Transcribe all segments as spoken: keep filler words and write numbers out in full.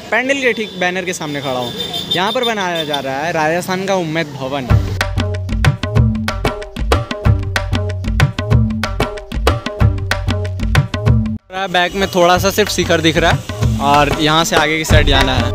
पैंडल के ठीक बैनर के सामने खड़ा हूँ। यहाँ पर बनाया जा रहा है राजस्थान का उम्मेद भवन। बैक में थोड़ा सा सिर्फ शिखर दिख रहा है और यहाँ से आगे की साइड जाना है।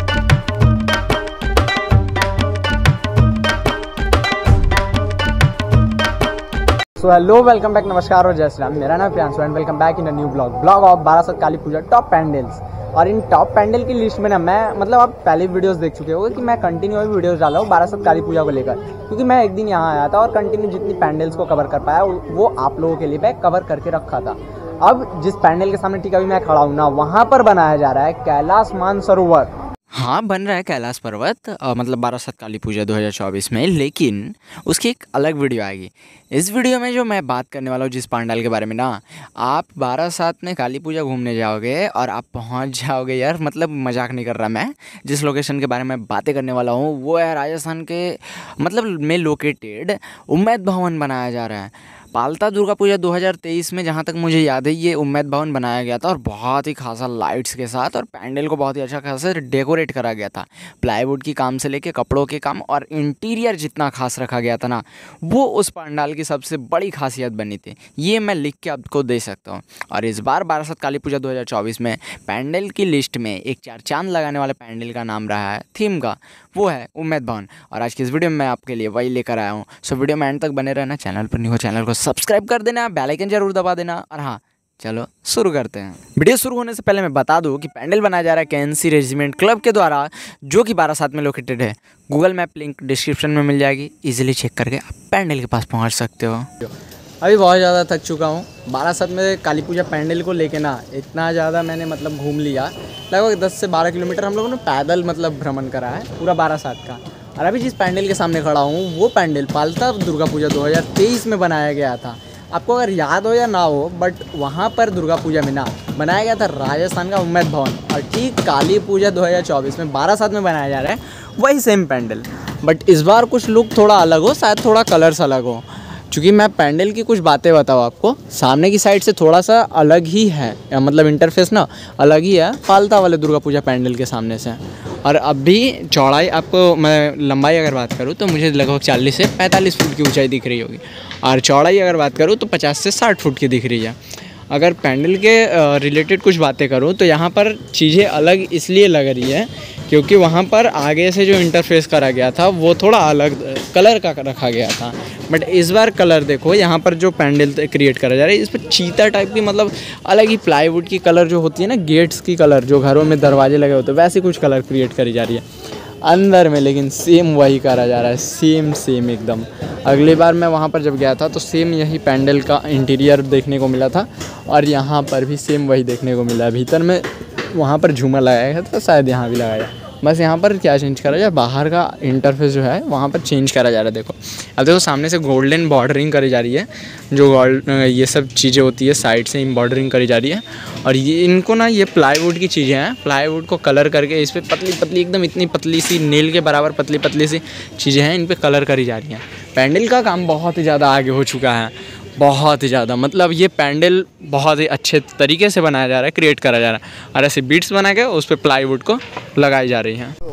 सो हेलो, वेलकम बैक, नमस्कार और जय श्री राम। मेरा नाम Priyanshu and welcome back in a new blog blog of Barasat Kali Puja top pandals. और इन टॉप पैंडल की लिस्ट में ना मैं मतलब आप पहले वीडियोस देख चुके होंगे कि मैं कंटिन्यू अभी वीडियोस डाला हूँ बारासात काली पूजा को लेकर, क्योंकि मैं एक दिन यहाँ आया था और कंटिन्यू जितनी पैंडल्स को कवर कर पाया वो आप लोगों के लिए मैं कवर करके रखा था। अब जिस पैंडल के सामने ठीक अभी मैं खड़ा हूँ ना, वहाँ पर बनाया जा रहा है कैलाश मानसरोवर। हाँ, बन रहा है कैलाश पर्वत आ, मतलब बारासात काली पूजा दो हज़ार चौबीस में, लेकिन उसकी एक अलग वीडियो आएगी। इस वीडियो में जो मैं बात करने वाला हूँ जिस पंडाल के बारे में ना, आप बारासात में काली पूजा घूमने जाओगे और आप पहुँच जाओगे यार, मतलब मजाक नहीं कर रहा मैं। जिस लोकेशन के बारे में बातें करने वाला हूँ वो है राजस्थान के मतलब में लोकेटेड उम्मेद भवन बनाया जा रहा है। पालता दुर्गा पूजा दो हज़ार तेईस में जहाँ तक मुझे याद है ये उम्मेद भवन बनाया गया था और बहुत ही खासा लाइट्स के साथ, और पैंडल को बहुत ही अच्छा खासा डेकोरेट करा गया था। प्लाईवुड की काम से लेके कपड़ों के काम और इंटीरियर जितना खास रखा गया था ना, वो उस पंडाल की सबसे बड़ी खासियत बनी थी। ये मैं लिख के आपको दे सकता हूँ। और इस बार बारासात काली पूजा दो हज़ार चौबीस में पैंडल की लिस्ट में एक चार चांद लगाने वाले पैंडल का नाम रहा है, थीम का, वो है उम्मेद भवन। और आज की इस वीडियो में मैं आपके लिए वही लेकर आया हूँ। सो वीडियो में एंड तक बने रहना। चैनल पर नहीं हो चैनल को सब्सक्राइब कर देना, बेल आइकन जरूर दबा देना। और हाँ, चलो शुरू करते हैं। वीडियो शुरू होने से पहले मैं बता दूं कि पैंडल बनाया जा रहा है के एन सी रेजिमेंट क्लब के द्वारा, जो कि बारासात में लोकेटेड है। गूगल मैप लिंक डिस्क्रिप्शन में मिल जाएगी, इजीली चेक करके आप पैंडल के पास पहुंच सकते हो। अभी बहुत ज़्यादा थक चुका हूँ। बारासात में काली पूजा पैंडल को लेके ना इतना ज़्यादा मैंने मतलब घूम लिया, लगभग दस से बारह किलोमीटर हम लोगों ने पैदल मतलब भ्रमण करा है पूरा बारासात का। और अभी जिस पैंडल के सामने खड़ा हूँ वो पैंडल पालता दुर्गा पूजा दो हज़ार तेईस में बनाया गया था। आपको अगर याद हो या ना हो, बट वहाँ पर दुर्गा पूजा में ना बनाया गया था राजस्थान का उम्मेद भवन, और ठीक काली पूजा दो हज़ार चौबीस में बारासात में बनाया जा रहा है वही सेम पैंडल। बट इस बार कुछ लुक थोड़ा अलग हो, शायद थोड़ा कलर्स अलग हो। चूँकि मैं पैंडल की कुछ बातें बताऊँ आपको, सामने की साइड से थोड़ा सा अलग ही है, मतलब इंटरफेस ना अलग ही है पालता वाले दुर्गा पूजा पैंडल के सामने से। और अभी चौड़ाई आपको मैं लंबाई अगर बात करूँ तो मुझे लगभग चालीस से पैंतालीस फुट की ऊंचाई दिख रही होगी, और चौड़ाई अगर बात करूँ तो पचास से साठ फुट की दिख रही है। अगर पैंडल के रिलेटेड कुछ बातें करूँ तो यहाँ पर चीज़ें अलग इसलिए लग रही है क्योंकि वहाँ पर आगे से जो इंटरफेस करा गया था वो थोड़ा अलग कलर का रखा गया था। बट इस बार कलर देखो, यहाँ पर जो पैंडल क्रिएट करा जा रहा है इस पर चीता टाइप की मतलब अलग ही प्लाईवुड की कलर जो होती है ना, गेट्स की कलर जो घरों में दरवाजे लगे होते हैं, वैसे कुछ कलर क्रिएट करी जा रही है अंदर में। लेकिन सेम वही करा जा रहा है, सेम सेम एकदम। अगली बार मैं वहाँ पर जब गया था तो सेम यही पैंडल का इंटीरियर देखने को मिला था, और यहाँ पर भी सेम वही देखने को मिला है। भीतर में वहाँ पर झूमर लगाया गया था, शायद यहाँ भी लगाया, बस यहाँ पर क्या चेंज करा जाए, बाहर का इंटरफेस जो है वहाँ पर चेंज करा जा रहा है। देखो अब देखो सामने से गोल्डन बॉर्डरिंग करी जा रही है, जो गोल्ड ये सब चीज़ें होती है साइड से बॉर्डरिंग करी जा रही है। और ये इनको ना ये प्लाईवुड की चीज़ें हैं, प्लाईवुड को कलर करके इस पर पतली पतली एकदम इतनी पतली सी नेल के बराबर पतली पतली सी चीज़ें हैं, इन पर कलर करी जा रही हैं। पैंडल का काम बहुत ही ज़्यादा आगे हो चुका है, बहुत ही ज़्यादा। मतलब ये पैंडल बहुत ही अच्छे तरीके से बनाया जा रहा है, क्रिएट करा जा रहा है, और ऐसे बीट्स बना के उस पर प्लाईवुड को लगाई जा रही हैं।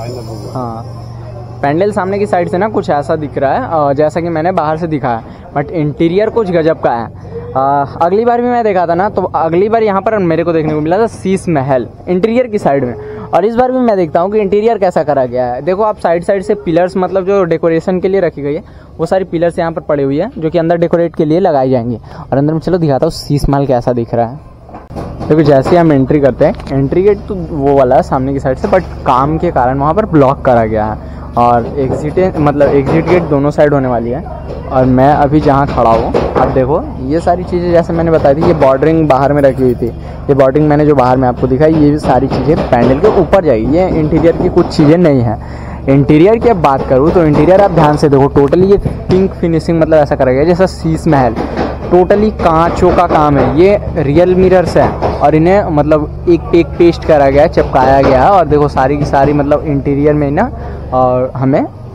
हाँ, पैंडल सामने की साइड से ना कुछ ऐसा दिख रहा है जैसा कि मैंने बाहर से दिखाया, बट इंटीरियर कुछ गजब का है। आ, अगली बार भी मैं देखा था ना, तो अगली बार यहाँ पर मेरे को देखने को मिला था शीश महल इंटीरियर की साइड में, और इस बार भी मैं देखता हूँ कि इंटीरियर कैसा करा गया है। देखो आप साइड साइड से पिलर्स मतलब जो डेकोरेशन के लिए रखी गई है वो सारी पिलर्स यहाँ पर पड़ी हुई है, जो कि अंदर डेकोरेट के लिए लगाई जाएंगी। और अंदर में चलो दिखाता हूँ शीश महल कैसा दिख रहा है। देखो जैसे हम एंट्री करते हैं, एंट्री गेट तो वो वाला है सामने की साइड से, बट काम के कारण वहाँ पर ब्लॉक करा गया है, और एग्जिट मतलब एग्जिट गेट दोनों साइड होने वाली है। और मैं अभी जहाँ खड़ा हूँ, अब देखो ये सारी चीज़ें जैसे मैंने बताई थी, ये बॉर्डरिंग बाहर में रखी हुई थी, ये बॉर्डरिंग मैंने जो बाहर में आपको दिखाई, ये सारी चीज़ें पैंडल के ऊपर जाएगी। ये इंटीरियर की कुछ चीज़ें नहीं हैं। इंटीरियर की अब बात करूँ तो इंटीरियर आप ध्यान से देखो, टोटली ये पिंक फिनिशिंग मतलब ऐसा करा गया जैसा शीश महल, टोटली कांचों का काम है। ये रियल मिरर्स है और इन्हें मतलब एक एक पेस्ट करा गया है, चिपकाया गया है। और देखो सारी की सारी मतलब इंटीरियर में ना और हमें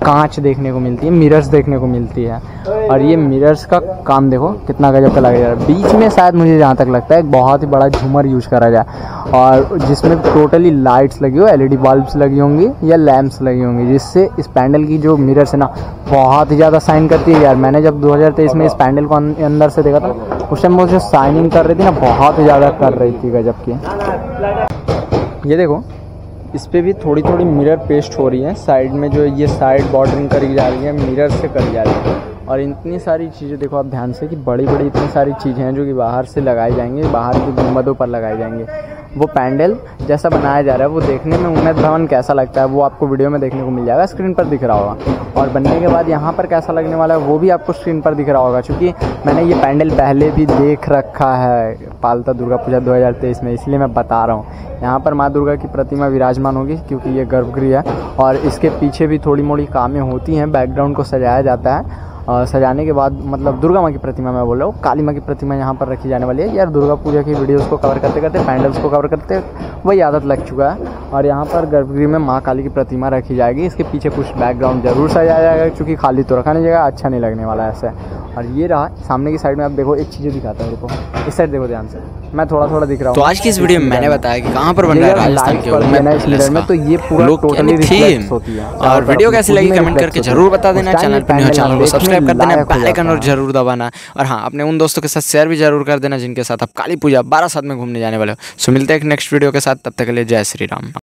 कांच देखने को मिलती है, मिरर्स देखने को मिलती है। और ये मिरर्स का काम देखो कितना गजब का लगा जा रहा है। बीच में शायद मुझे जहाँ तक लगता है एक बहुत ही बड़ा झूमर यूज करा जाए, और जिसमें टोटली लाइट्स लगी हो, एलईडी बल्ब्स लगी होंगी या लैंप्स लगी होंगी, जिससे इस पैंडल की जो मिरर्स है ना बहुत ही ज़्यादा शाइन करती है यार। मैंने जब दो हज़ार तेईस में इस पैंडल को अंदर से देखा था ना, उस टाइम वो जो शाइनिंग कर रही थी ना बहुत ही ज़्यादा कर रही थी गजब की। ये देखो इस पर भी थोड़ी थोड़ी मिरर पेस्ट हो रही है, साइड में जो ये साइड बॉर्डरिंग करी जा रही है मिरर से करी जा रही है। और इतनी सारी चीज़ें देखो आप ध्यान से कि बड़ी बड़ी इतनी सारी चीज़ें हैं जो कि बाहर से लगाई जाएंगी, बाहर की गुंबदों पर लगाए जाएंगे। वो पैंडल जैसा बनाया जा रहा है वो देखने में उम्मीद भवन कैसा लगता है वो आपको वीडियो में देखने को मिल जाएगा, स्क्रीन पर दिख रहा होगा। और बनने के बाद यहाँ पर कैसा लगने वाला है वो भी आपको स्क्रीन पर दिख रहा होगा, क्योंकि मैंने ये पैंडल पहले भी देख रखा है पालता दुर्गा पूजा दो हज़ार तेईस में, इसलिए मैं बता रहा हूँ। यहाँ पर माँ दुर्गा की प्रतिमा विराजमान होगी क्योंकि ये गर्भगृह है, और इसके पीछे भी थोड़ी मोड़ी कामें होती हैं, बैकग्राउंड को सजाया जाता है। और सजाने के बाद मतलब दुर्गा माँ की प्रतिमा मैं बोल रहा हूँ, काली माँ की प्रतिमा यहाँ पर रखी जाने वाली है। यार दुर्गा पूजा की वीडियोस को कवर करते करते पैंडल्स को कवर करते वही आदत लग चुका है। और यहाँ पर गर्भगृह में माँ काली की प्रतिमा रखी जाएगी, इसके पीछे कुछ बैकग्राउंड जरूर सजाया जाएगा क्योंकि खाली तो रखा नहीं जाएगा, अच्छा नहीं लगने वाला ऐसे। और ये रहा सामने की साइड में, आप देखो एक चीज़ दिखाता है, देखो इस साइड देखो ध्यान से, मैं थोड़ा थोड़ा दिख रहा हूँ। तो आज की इस वीडियो में मैंने बताया कि कहाँ पर बन रहा है राजस्थान के मिरर में, तो ये पूरा टोटली रिफ्लेक्ट होती है। और वीडियो कैसी लगी कमेंट करके जरूर बता देना, चैनल पर नए हो चैनल को सब्सक्राइब कर देना, बेल आइकन और जरूर दबाना। और हाँ, अपने उन दोस्तों के साथ शेयर भी जरूर कर देना जिनके साथ आप काली पूजा बारह साथ में घूमने जाने वाले हो। सो मिलते हैं एक नेक्स्ट वीडियो के साथ, तब तक के लिए जय श्री राम।